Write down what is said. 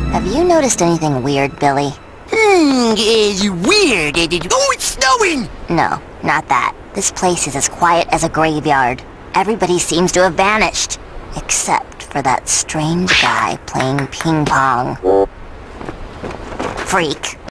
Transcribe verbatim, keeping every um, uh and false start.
Have you noticed anything weird, Billy? Hmm, it's weird. Oh, it's snowing! No, not that. This place is as quiet as a graveyard. Everybody seems to have vanished. Except for that strange guy playing ping pong. Freak.